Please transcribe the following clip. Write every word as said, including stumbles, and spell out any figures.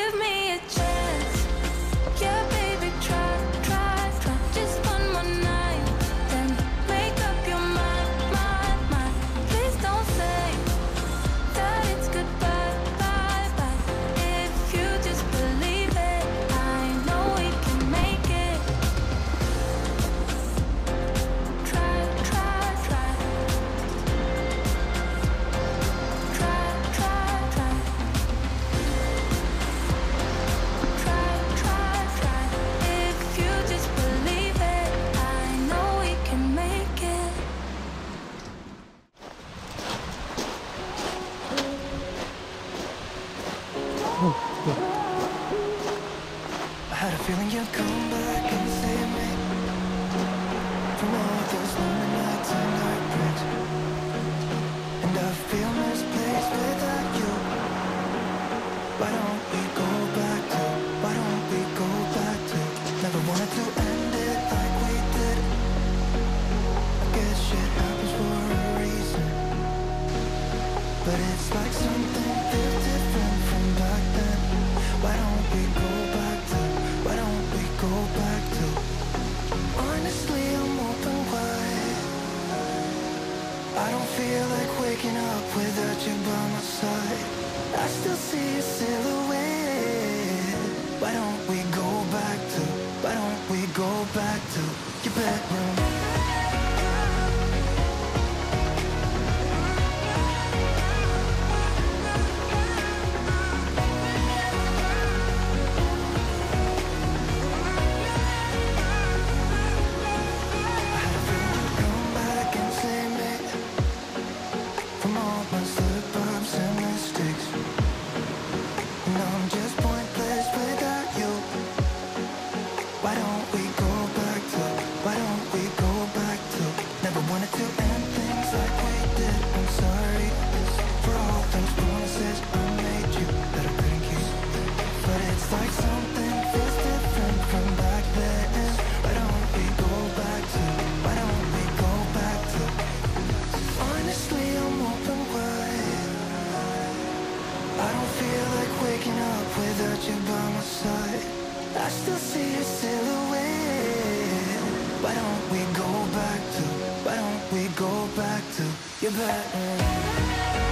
give me a chance. Yeah, baby, try, try, try. Just one more night, then make up your mind, mind, mind. Please don't say that it's goodbye, bye, bye. If you just believe it, I know we can make it. Try, try, try. Try, try, try. Try, try, try. If you just believe it, I know we can make it. I had a feeling you'd come back and save me from all those lonely nights and heartbreaks. And I feel misplaced without you. Why don't we go back to, why don't we go back to? Never wanted to end it like we did. I guess shit happens for a reason. But it's like something feels different from back then. Why don't we go back to, why don't we go back to? Honestly, I'm open wide. I don't feel like waking up without you by my side. I still see your silhouette. Why don't we go back to, why don't we go back to your bedroom? Come back and save me from all my slip-ups and mistakes. And I'm just pointless without you. Why don't we go back to, why don't we go back to? Never wanted to end things like we did. I'm sorry for all those promises I made you that I couldn't keep. But it's like something feels different from back then. Why don't we go back to, why don't we go back to? Honestly, I'm open wide. I don't feel like waking up without you by my side. I still see your silhouette. Why don't we go back to, why don't we go back to your bedroom?